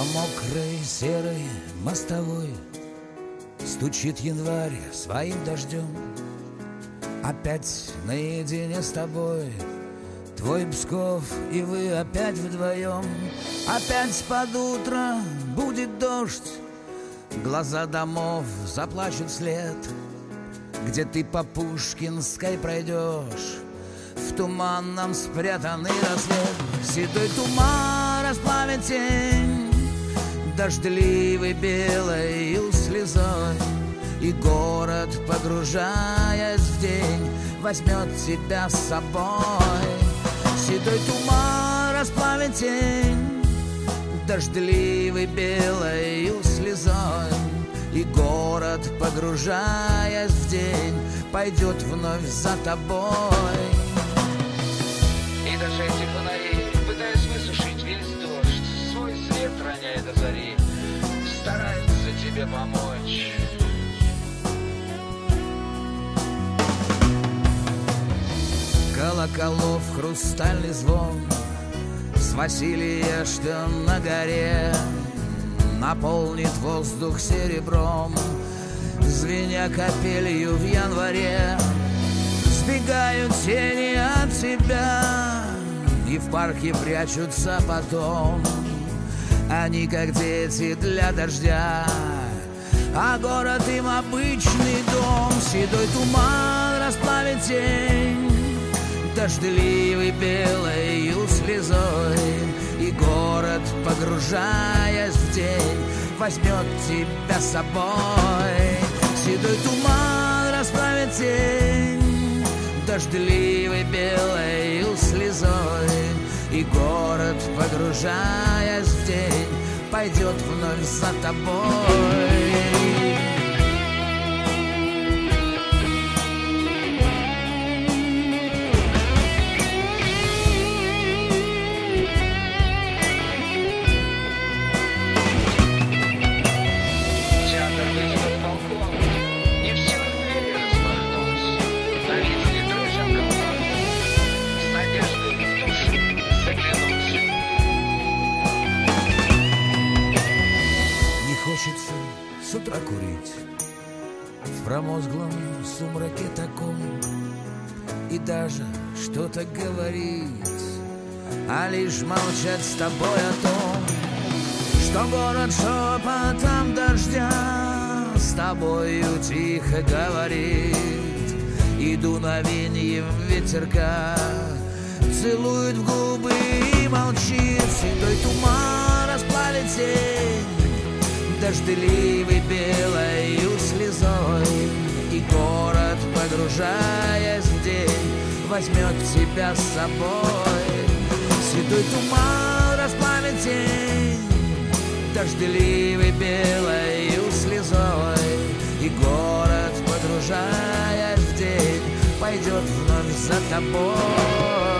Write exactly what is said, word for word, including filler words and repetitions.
мокрой серой мостовой стучит январь своим дождем. Опять наедине с тобой твой Псков, и вы опять вдвоем. Опять под утро будет дождь, глаза домов заплачут вслед. Где ты по Пушкинской пройдешь, в туманном спрятанный рассвет. Седой туман расплавит тень, дождливый белой слезой, и город, погружаясь в день, возьмет тебя с собой. Седой туман расплавит тень, дождливый белой слезой, и город, погружаясь в день, пойдет вновь за тобой. И даже эти фонари, пытаясь высушить весь дождь, свой свет роняя до зари, стараются тебе помочь. Колоколов хрустальный звон с Василия, что на горе, наполнит воздух серебром, звеня капелью в январе. Сбегают тени от тебя и в парке прячутся потом. Они как дети для дождя, а город им обычный дом. Седой туман расплавит тень, дождливый белой слезой, и город, погружаясь в день, возьмет тебя с собой. Седой туман расплавит тень, дождливой белой слезой, и город, погружаясь в день, пойдет вновь за тобой. Хочется с утра курить в промозглом сумраке таком, и даже что-то говорить, а лишь молчать с тобой о том, что город шепотом дождя с тобою тихо говорит, и дуновеньем ветерка целует в губы и молчит. Седой туман расплавит тень, дождливый белой слезой, и город, погружаясь в день, возьмет тебя с собой. Седой туман расплавит тень, дождливый белой слезой, и город, погружаясь в день, пойдет вновь за тобой.